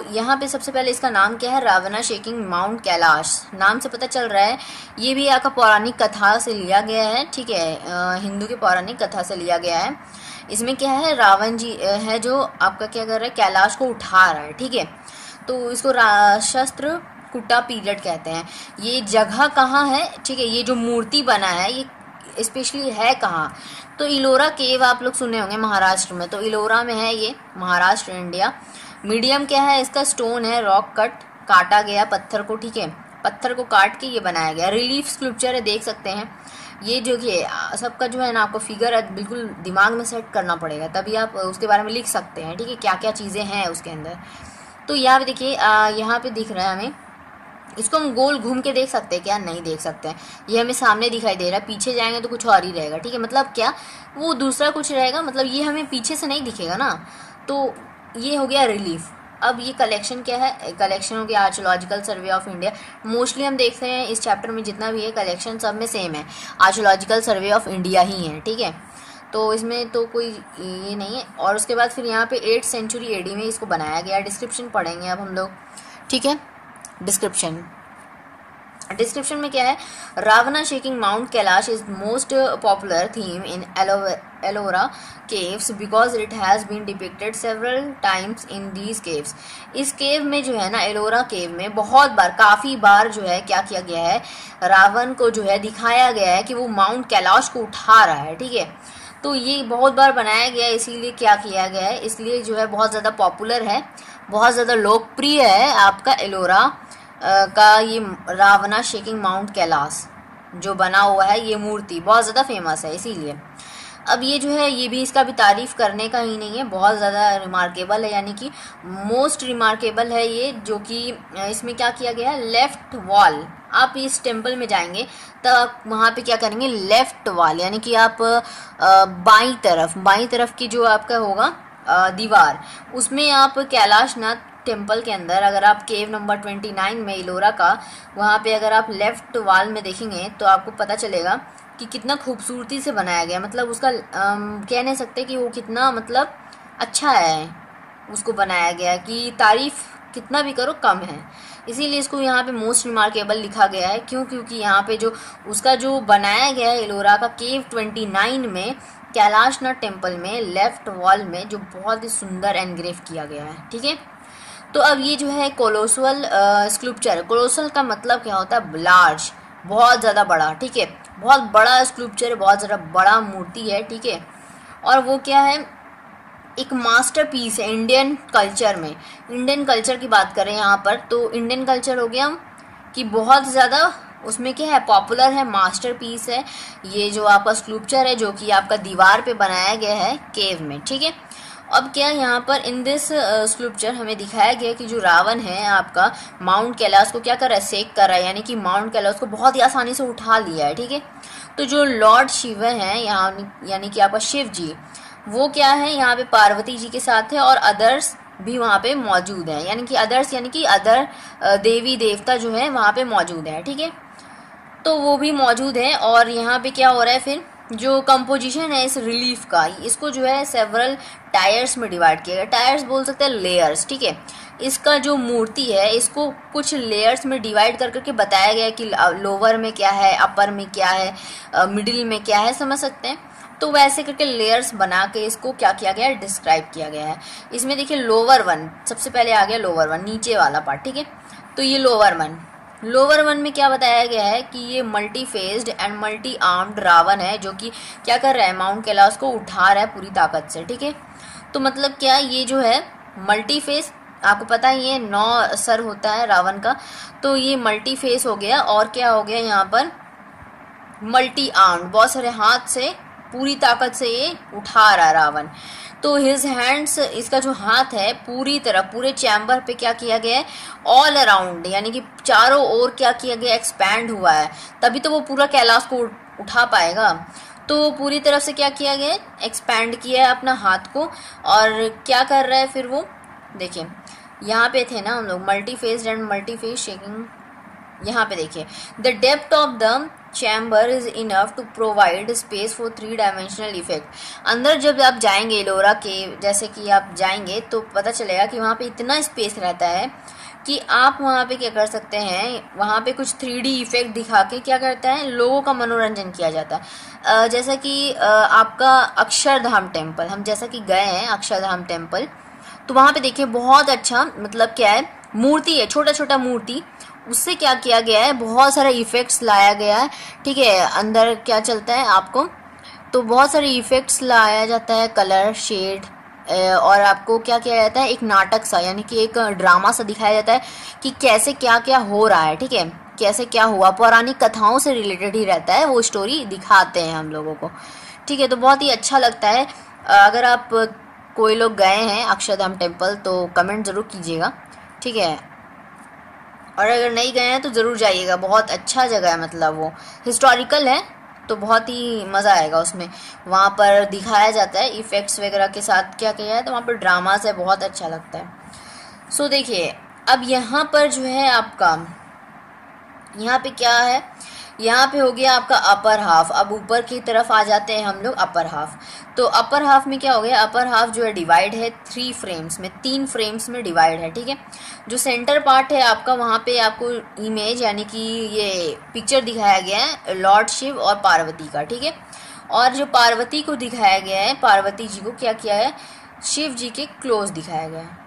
यहाँ पे सबसे पहले इसका नाम क्या है, रावणा शेकिंग माउंट कैलाश। नाम से पता चल रहा है ये भी आपका पौराणिक कथा से लिया गया है, ठीक है, हिंदू की पौराणिक कथा से लिया गया है। इसमें क्या है, रावण जी है जो आपका क्या कर रहा है, कैलाश को उठा रहा है, ठीक है। तो इसको शस्त्र कुटा पीरियड कहते हैं। ये जगह कहाँ है, ठीक है, ये जो मूर्ति बना है ये स्पेशली है कहाँ, तो इलोरा केव आप लोग सुने होंगे महाराष्ट्र में, तो इलोरा में है ये, महाराष्ट्र इंडिया। मीडियम क्या है इसका, स्टोन है, रॉक कट, काटा गया पत्थर को, ठीक है, पत्थर को काट के ये बनाया गया। रिलीफ स्कल्पचर है, देख सकते हैं। ये जो कि सबका जो है ना आपको फिगर बिल्कुल दिमाग में सेट करना पड़ेगा, तभी आप उसके बारे में लिख सकते हैं, ठीक है, क्या क्या चीज़ें हैं उसके अंदर। तो यहाँ पे देखिए, यहाँ पे दिख रहा है हमें, इसको हम गोल घूम के देख सकते हैं क्या, नहीं देख सकते हैं। ये हमें सामने दिखाई दे रहा है, पीछे जाएंगे तो कुछ और ही रहेगा, ठीक है, मतलब क्या वो दूसरा कुछ रहेगा, मतलब ये हमें पीछे से नहीं दिखेगा ना। तो ये हो गया रिलीफ। अब ये कलेक्शन क्या है, कलेक्शन हो गया archaeological survey of India. Mostly हम देखते हैं इस चैप्टर में जितना भी है कलेक्शन सब में सेम है, आर्कियोलॉजिकल सर्वे ऑफ इंडिया ही है, ठीक है, तो इसमें तो कोई ये नहीं है। और उसके बाद फिर यहाँ पे 8th सेंचुरी एडी में इसको बनाया गया। डिस्क्रिप्शन पढ़ेंगे अब हम लोग, ठीक है। डिस्क्रिप्शन में क्या है, Ravana shaking mount Kailash is most popular theme in Ellora caves because it has been depicted several times in these caves. इस केव में जो है ना, एलोरा केव में बहुत बार, काफ़ी बार जो है क्या किया गया है, रावण को जो है दिखाया गया है कि वो माउंट कैलाश को उठा रहा है, ठीक है। तो ये बहुत बार बनाया गया है, इसीलिए क्या किया गया है, इसलिए जो है बहुत ज़्यादा पॉपुलर है, बहुत ज़्यादा लोकप्रिय है आपका एलोरा का ये रावणा शेकिंग माउंट कैलाश जो बना हुआ है, ये मूर्ति बहुत ज़्यादा फेमस है इसीलिए। अब ये जो है ये भी, इसका भी तारीफ़ करने का ही नहीं है, बहुत ज़्यादा रिमार्केबल है, यानी कि मोस्ट रिमार्केबल है ये, जो कि इसमें क्या किया गया है, लेफ्ट वॉल, आप इस टेम्पल में जाएंगे तब वहाँ पे क्या करेंगे, लेफ्ट वॉल, यानी कि आप बाईं तरफ की जो आपका होगा दीवार, उसमें आप कैलाशनाथ टेम्पल के अंदर, अगर आप केव नंबर 29 में इलोरा का, वहाँ पे अगर आप लेफ्ट वॉल में देखेंगे तो आपको पता चलेगा कि कितना खूबसूरती से बनाया गया, मतलब उसका कह नहीं सकते कि वो कितना मतलब अच्छा है, उसको बनाया गया कि तारीफ़ कितना भी करो कम है, इसीलिए इसको यहाँ पे मोस्ट रिमार्केबल लिखा गया है। क्योंकि यहाँ पे जो उसका जो बनाया गया है एलोरा का केव 29 में कैलाशनाथ टेम्पल में लेफ्ट वॉल में, जो बहुत ही सुंदर एनग्रेव किया गया है, ठीक है। तो अब ये जो है कोलोसल स्कल्पचर, कोलोसल का मतलब क्या होता है, लार्ज, बहुत ज़्यादा बड़ा, ठीक है, बहुत बड़ा स्कल्पचर है, बहुत ज़्यादा बड़ा मूर्ति है, ठीक है। और वो क्या है, एक मास्टरपीस है इंडियन कल्चर में। इंडियन कल्चर की बात करें यहाँ पर, तो इंडियन कल्चर हो गया कि बहुत ज़्यादा उसमें क्या है, पॉपुलर है, मास्टरपीस है ये जो आपका स्कल्पचर है, जो कि आपका दीवार पे बनाया गया है केव में, ठीक है। अब क्या यहाँ पर इन दिस स्कल्पचर हमें दिखाया गया कि जो रावण है आपका माउंट कैलाश को क्या कर रहा है, सेक कर रहा है, यानी कि माउंट कैलाश को बहुत ही आसानी से उठा लिया है, ठीक है। तो जो लॉर्ड शिव है यहाँ, यानी कि आपका शिव जी, वो क्या है यहाँ पे पार्वती जी के साथ है, और अदर्स भी वहाँ पे मौजूद है, यानी कि अदर्स यानी कि अदर देवी देवता जो है वहाँ पे मौजूद है, ठीक है, तो वो भी मौजूद है। और यहाँ पे क्या हो रहा है, फिर जो कंपोजिशन है इस रिलीफ का, इसको जो है सेवरल टायर्स में डिवाइड किया गया, टायर्स बोल सकते हैं, लेयर्स, ठीक है। इसका जो मूर्ति है इसको कुछ लेयर्स में डिवाइड कर करके बताया गया है कि लोअर में क्या है, अपर में क्या है, मिडिल में क्या है, समझ सकते हैं। तो वैसे करके लेयर्स बना के इसको क्या किया गया है, डिस्क्राइब किया गया है। इसमें देखिए लोअर वन, सबसे पहले आ गया लोअर वन, नीचे वाला पार्ट, ठीक है। तो ये लोअर वन में क्या बताया गया है कि ये multi faced and multi armed Ravan है, जो कि क्या कर रहा है, माउंट कैलाश को उठा रहा है पूरी ताकत से, ठीक है। तो मतलब क्या, ये जो है मल्टी फेस, आपको पता ही है 9 सर होता है रावण का, तो ये मल्टी फेस हो गया। और क्या हो गया यहाँ पर, मल्टी आर्म्ड, बहुत सारे हाथ से पूरी ताकत से ये उठा रहा है रावण। तो हिज हैंड्स, इसका जो हाथ है पूरी तरह पूरे चैम्बर पे क्या किया गया है, ऑल अराउंड, यानी कि चारों ओर क्या किया गया, एक्सपैंड हुआ है, तभी तो वो पूरा कैलाश को उठा पाएगा। तो पूरी तरफ से क्या किया गया, एक्सपैंड किया है अपना हाथ को। और क्या कर रहा है फिर वो, देखिए यहाँ पे थे ना हम लोग, multi faced and multi face shaking, यहाँ पे देखिए the depth of the chamber is enough to provide space for 3 dimensional effect. अंदर जब आप जाएंगे एलोरा केव, जैसे कि आप जाएंगे तो पता चलेगा कि वहाँ पे इतना स्पेस रहता है कि आप वहाँ पे क्या कर सकते हैं, वहाँ पे कुछ 3D इफेक्ट दिखा के क्या करता है, लोगों का मनोरंजन किया जाता है। जैसा कि आपका अक्षरधाम टेम्पल, हम जैसा कि गए हैं अक्षरधाम टेम्पल, तो वहाँ पे देखिए बहुत अच्छा मतलब क्या है, मूर्ति है, छोटा छोटा मूर्ति, उससे क्या किया गया है, बहुत सारा इफेक्ट्स लाया गया है। ठीक है, अंदर क्या चलता है आपको, तो बहुत सारे इफेक्ट्स लाया जाता है, कलर शेड, और आपको क्या किया जाता है, एक नाटक सा यानी कि एक ड्रामा सा दिखाया जाता है कि कैसे क्या क्या हो रहा है। ठीक है, कैसे क्या हुआ, पौराणिक कथाओं से रिलेटेड ही रहता है, वो स्टोरी दिखाते हैं हम लोगों को। ठीक है, तो बहुत ही अच्छा लगता है। अगर आप कोई लोग गए हैं अक्षरधाम टेम्पल तो कमेंट ज़रूर कीजिएगा। ठीक है, और अगर नहीं गए हैं तो ज़रूर जाइएगा, बहुत अच्छा जगह है, मतलब वो हिस्टोरिकल है तो बहुत ही मज़ा आएगा उसमें। वहाँ पर दिखाया जाता है इफ़ेक्ट्स वगैरह के साथ क्या किया है, तो वहाँ पर ड्रामास है, बहुत अच्छा लगता है। सो देखिए, अब यहाँ पर जो है आपका, यहाँ पे क्या है, यहाँ पे हो गया आपका अपर हाफ। अब ऊपर की तरफ आ जाते हैं हम लोग अपर हाफ। तो अपर हाफ में क्या हो गया, अपर हाफ जो है डिवाइड है 3 फ्रेम्स में, 3 फ्रेम्स में डिवाइड है। ठीक है, जो सेंटर पार्ट है आपका, वहाँ पे आपको इमेज यानी कि ये पिक्चर दिखाया गया है लॉर्ड शिव और पार्वती का। ठीक है, और जो पार्वती को दिखाया गया है, पार्वती जी को क्या किया है, शिव जी के क्लोज दिखाया गया है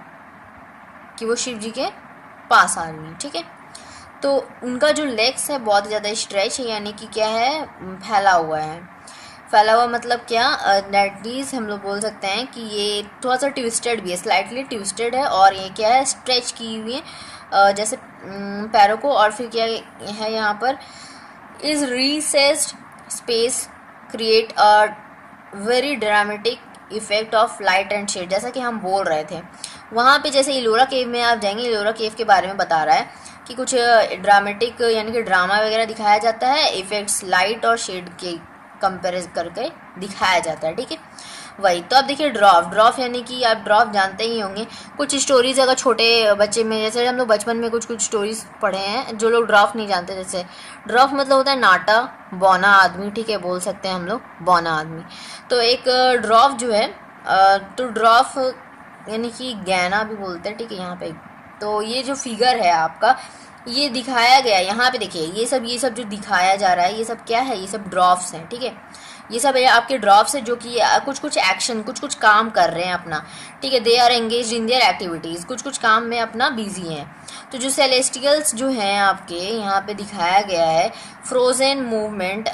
कि वो शिव जी के पास आ रही है। ठीक है, तो उनका जो लेग्स है बहुत ज़्यादा स्ट्रेच है, यानी कि क्या है, फैला हुआ है। फैला हुआ मतलब क्या, दैट हम लोग बोल सकते हैं कि ये थोड़ा सा ट्विस्टेड भी है, स्लाइटली ट्विस्टेड है, और ये क्या है, स्ट्रेच की हुई है जैसे पैरों को। और फिर क्या है यहाँ पर, is recessed space create a very dramatic effect of light and shade. जैसा कि हम बोल रहे थे वहाँ पे, जैसे इलोरा केव में आप जाएंगे, इलोरा केव के बारे में बता रहा है कि कुछ ड्रामेटिक यानी कि ड्रामा वगैरह दिखाया जाता है, इफेक्ट्स लाइट और शेड के कंपेरिज करके दिखाया जाता है। ठीक है, वही तो। आप देखिए ड्रॉफ यानी कि आप ड्रॉफ जानते ही होंगे, कुछ स्टोरीज अगर छोटे बच्चे में, जैसे हम लोग बचपन में कुछ स्टोरीज पढ़े हैं, जो लोग ड्रॉफ नहीं जानते, जैसे ड्रॉफ मतलब होता है नाटा बौना आदमी। ठीक है, बोल सकते हैं हम लोग बौना आदमी। तो एक ड्रॉफ जो है, तो ड्रॉफ यानी कि गैना भी बोलते हैं। ठीक है, यहाँ पे तो ये जो फिगर है आपका, ये दिखाया गया है यहाँ पे, देखिए ये सब जो दिखाया जा रहा है, ये सब क्या है, ये सब ड्रॉफ्स हैं। ठीक है, ये सब आपके ड्रॉफ्स है जो कि कुछ एक्शन, कुछ काम कर रहे हैं अपना। ठीक है, they are engage in their activities, कुछ काम में अपना बिजी हैं। तो जो सेलेस्टियल्स जो हैं आपके यहाँ पे दिखाया गया है, frozen movement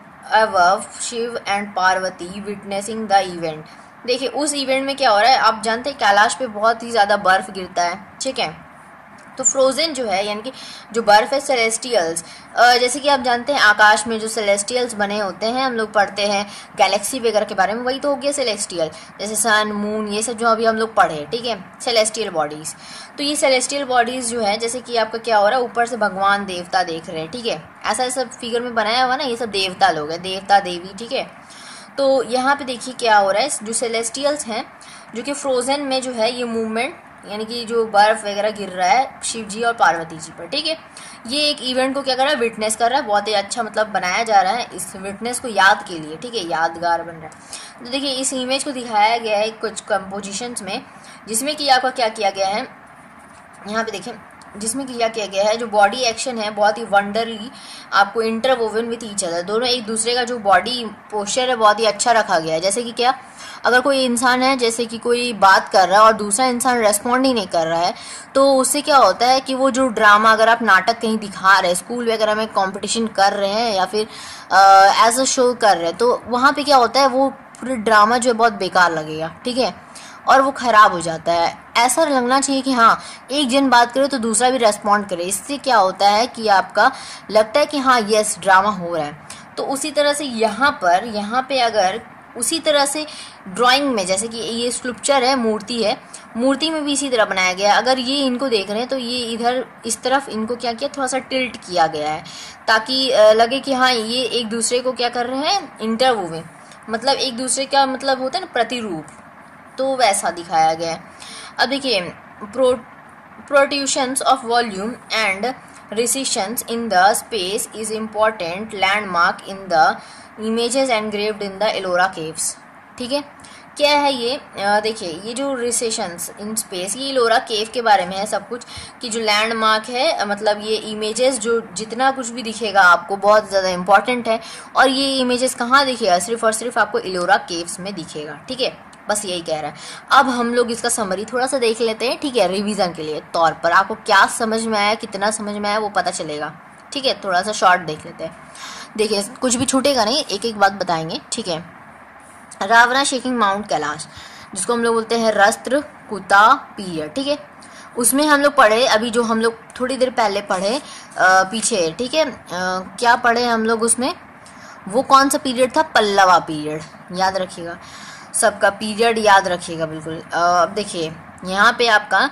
above Shiva and Parvati witnessing the event. देखिए उस इवेंट में क्या हो रहा है, आप जानते हैं कैलाश पे बहुत ही ज़्यादा बर्फ़ गिरता है। ठीक है, तो फ्रोजन जो है यानी कि जो बर्फ़ है, सेलेस्टियल्स, जैसे कि आप जानते हैं आकाश में जो सेलेस्टियल्स बने होते हैं, हम लोग पढ़ते हैं गैलेक्सी वगैरह के बारे में, वही तो हो गया सेलेस्टियल, जैसे सन मून, ये सब जो अभी हम लोग पढ़े। ठीक है, सेलेस्टियल बॉडीज़। तो ये सेलेस्टियल बॉडीज़ जो है, जैसे कि आपका क्या हो रहा है, ऊपर से भगवान देवता देख रहे हैं। ठीक है, ऐसा सब फिगर में बनाया हुआ ना, ये सब देवता लोग हैं, देवता देवी। ठीक है, तो यहाँ पे देखिए क्या हो रहा है, जो सेलेस्टियल्स हैं जो कि फ्रोजन में जो है ये मूवमेंट यानी कि जो बर्फ़ वगैरह गिर रहा है शिव जी और पार्वती जी पर। ठीक है, ये एक इवेंट को क्या कर रहा है, विटनेस कर रहा है, बहुत ही अच्छा मतलब बनाया जा रहा है इस विटनेस को याद के लिए। ठीक है, यादगार बन रहा है। तो देखिए इस इमेज को दिखाया गया है कुछ कंपोजिशंस में, जिसमें कि आपका क्या किया गया है, यहाँ पे देखिए, जिसमें कि क्या किया गया है, जो बॉडी एक्शन है बहुत ही वंडरली आपको इंटरवोवन विथ ईच अदर, दोनों एक दूसरे का जो बॉडी पोस्चर है बहुत ही अच्छा रखा गया है। जैसे कि क्या, अगर कोई इंसान है, जैसे कि कोई बात कर रहा है और दूसरा इंसान रेस्पॉन्ड ही नहीं कर रहा है, तो उससे क्या होता है कि वो जो ड्रामा, अगर आप नाटक कहीं दिखा रहे हैं, स्कूल वगैरह में कंपटीशन कर रहे हैं या फिर एज अ शो कर रहे हैं, तो वहाँ पे क्या होता है, वो पूरा ड्रामा जो है बहुत बेकार लगेगा। ठीक है, और वो ख़राब हो जाता है। ऐसा लगना चाहिए कि हाँ, एक जन बात करे तो दूसरा भी रेस्पॉन्ड करे। इससे क्या होता है कि आपका लगता है कि हाँ यस ड्रामा हो रहा है। तो उसी तरह से यहाँ पे अगर उसी तरह से ड्राइंग में, जैसे कि ये स्कल्पचर है, मूर्ति है, मूर्ति में भी इसी तरह बनाया गया है। अगर ये इनको देख रहे हैं तो ये इधर इस तरफ इनको क्या किया, थोड़ा सा टिल्ट किया गया है, ताकि लगे कि हाँ ये एक दूसरे को क्या कर रहे हैं, इंटरव्यू, मतलब एक दूसरे का मतलब होता है ना प्रतिरूप, तो वैसा दिखाया गया है। अब देखिए protrusions of volume and recessions in the space is important landmark in the images engraved in the Ellora caves। ठीक है, क्या है ये? देखिए, ये जो रिसेशंस इन स्पेस, ये इलोरा केव के बारे में है सब कुछ, कि जो लैंडमार्क है, मतलब ये इमेजेस जो जितना कुछ भी दिखेगा आपको बहुत ज़्यादा इंपॉर्टेंट है। और ये इमेजेस कहाँ दिखेगा? सिर्फ और सिर्फ आपको इलोरा केव्स में दिखेगा। ठीक है, बस यही कह रहा है। अब हम लोग इसका समरी थोड़ा सा देख लेते हैं। ठीक है, रिवीजन के लिए तौर पर आपको क्या समझ में आया, कितना समझ में आया वो पता चलेगा। ठीक है, थोड़ा सा शॉर्ट देख लेते हैं। देखिए, कुछ भी छूटेगा नहीं, एक एक बात बताएंगे। ठीक है, रावणा शेकिंग माउंट कैलाश, जिसको हम लोग बोलते हैं रस्त्र कुता पीरियड। ठीक है, उसमें हम लोग पढ़े, अभी जो हम लोग थोड़ी देर पहले पढ़े पीछे। ठीक है, क्या पढ़े हम लोग उसमें? वो कौन सा पीरियड था? पल्लवा पीरियड। याद रखिएगा, सबका पीरियड याद रखिएगा बिल्कुल। अब देखिए, यहाँ पे आपका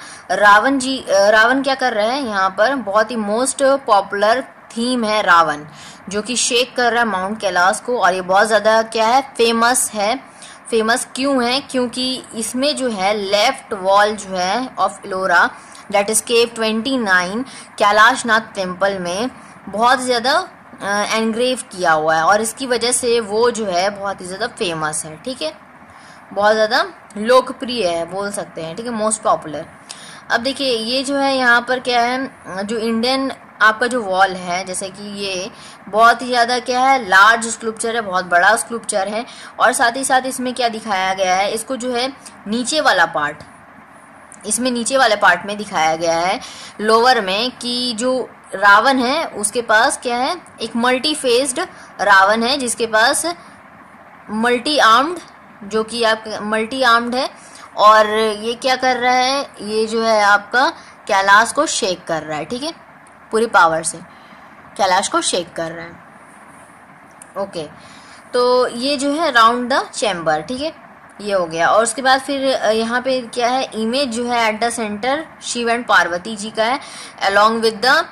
रावण क्या कर रहे हैं? यहाँ पर बहुत ही मोस्ट पॉपुलर थीम है रावण, जो कि शेक कर रहा है माउंट कैलाश को। और ये बहुत ज़्यादा क्या है? फेमस है। फेमस क्यों है? क्योंकि इसमें जो है लेफ्ट वॉल जो है of Ellora, that is cave 29 Kailashnath temple में बहुत ज़्यादा एनग्रेव किया हुआ है, और इसकी वजह से वो जो है बहुत ही ज़्यादा फेमस है। ठीक है, बहुत ज़्यादा लोकप्रिय है बोल सकते हैं। ठीक है, मोस्ट पॉपुलर। अब देखिए, ये जो है यहाँ पर क्या है, जो इंडियन आपका जो वॉल है, जैसे कि ये बहुत ही ज़्यादा क्या है? लार्ज स्कल्पचर है, बहुत बड़ा स्कल्पचर है। और साथ ही साथ इसमें क्या दिखाया गया है? इसको जो है नीचे वाला पार्ट, इसमें नीचे वाले पार्ट में दिखाया गया है लोअर में, कि जो रावण है उसके पास क्या है? एक मल्टी फेस्ड रावण है, जिसके पास मल्टी आर्म्ड, जो कि आप मल्टी आर्म्ड है। और ये क्या कर रहा है? ये जो है आपका कैलाश को शेक कर रहा है। ठीक है, पूरी पावर से कैलाश को शेक कर रहा है। ओके, तो ये जो है राउंड द चैम्बर। ठीक है, ये हो गया। और उसके बाद फिर यहाँ पे क्या है? इमेज जो है at the centre Shiva and Parvati ji का है, along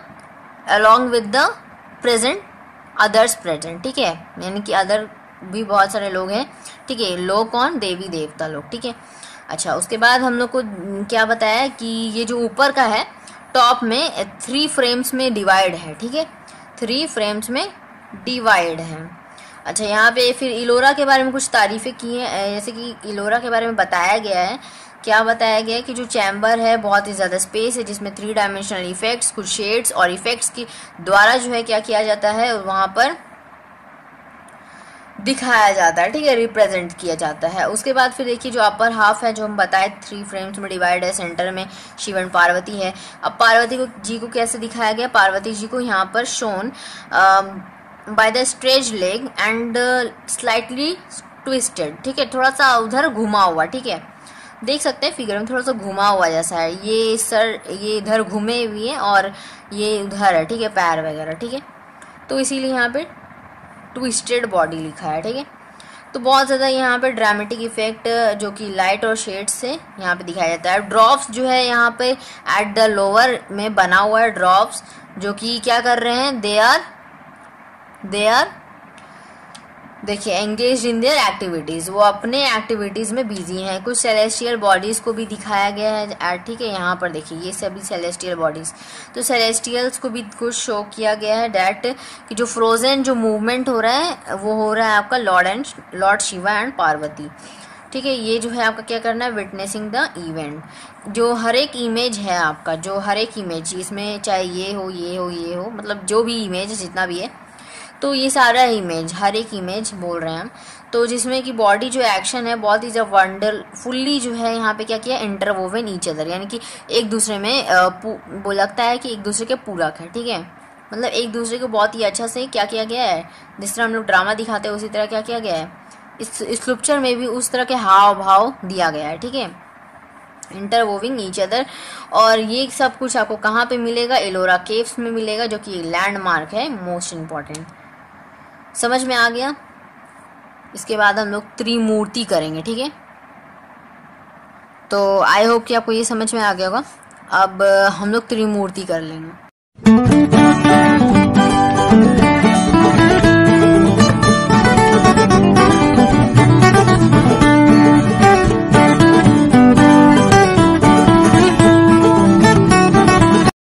with the present others present. ठीक है, यानी कि अदर भी बहुत सारे लोग हैं। ठीक है, लोग कौन? देवी देवता लोग। ठीक है, अच्छा, उसके बाद हम लोग को क्या बताया कि ये जो ऊपर का है टॉप में 3 फ्रेम्स में डिवाइड है। ठीक है, 3 फ्रेम्स में डिवाइड है। अच्छा, यहाँ पे फिर इलोरा के बारे में कुछ तारीफें की हैं, जैसे कि इलोरा के बारे में बताया गया है। क्या बताया गया है? कि जो चैम्बर है बहुत ही ज़्यादा स्पेस है, जिसमें 3 डायमेंशनल इफेक्ट्स, कुछ शेड्स और इफेक्ट्स की द्वारा जो है क्या किया जाता है? वहाँ पर दिखाया जाता है। ठीक है, रिप्रेजेंट किया जाता है। उसके बाद फिर देखिए, जो अपर हाफ है, जो हम बताए 3 फ्रेम्स में डिवाइड है, सेंटर में शिव एंड पार्वती है। अब पार्वती जी को कैसे दिखाया गया? पार्वती जी को यहाँ पर shown by the stretch leg and slightly twisted. ठीक है, थोड़ा सा उधर घुमा हुआ। ठीक है, देख सकते हैं फिगर में थोड़ा सा घुमा हुआ जैसा है। ये सर ये इधर घूमे हुए हैं और ये उधर है। ठीक है, पैर वगैरह। ठीक है, तो इसीलिए यहाँ पे ट्विस्टेड बॉडी लिखा है। ठीक है, तो बहुत ज़्यादा यहाँ पे ड्रामेटिक इफेक्ट जो कि लाइट और शेड से यहाँ पे दिखाया जाता है। ड्रॉप्स जो है यहाँ पे एट द लोअर में बना हुआ है, ड्रॉप्स जो कि क्या कर रहे हैं? दे आर देखिए एंगेज इन देयर एक्टिविटीज़, वो अपने एक्टिविटीज़ में बिजी हैं। कुछ सेलेस्टियल बॉडीज़ को भी दिखाया गया है। ठीक है, यहाँ पर देखिए ये सभी सेलेस्टियल बॉडीज़, तो सेलेस्टियल्स को भी कुछ शो किया गया है। डैट कि जो फ्रोजन जो मूवमेंट हो रहा है वो हो रहा है आपका लॉर्ड शिवा एंड पार्वती। ठीक है, ये जो है आपका क्या करना है? Witnessing the event. जो हर एक इमेज है आपका, जो हर एक इमेज इसमें चाहे ये हो, मतलब जो भी इमेज जितना भी है, तो ये सारा इमेज, हर एक इमेज बोल रहे हैं हम, तो जिसमें कि बॉडी जो एक्शन है बहुत ही जब वंडरफुल्ली जो है यहाँ पे क्या किया? इंटरवोवन ईच अदर, यानी कि एक दूसरे में वो लगता है कि एक दूसरे के पूरक है। ठीक है, मतलब एक दूसरे को बहुत ही अच्छा से क्या किया गया है? जिस तरह हम लोग ड्रामा दिखाते हैं उसी तरह क्या किया गया है? इस स्कल्पचर में भी उस तरह के हाव भाव दिया गया है। ठीक है, इंटरवोविंग ईच अदर। और ये सब कुछ आपको कहाँ पे मिलेगा? एलोरा केव्स में मिलेगा, जो कि लैंडमार्क है मोस्ट इम्पॉर्टेंट। समझ में आ गया? इसके बाद हम लोग त्रिमूर्ति करेंगे। ठीक है, तो आई होप कि आपको ये समझ में आ गया होगा। अब हम लोग त्रिमूर्ति कर लेंगे।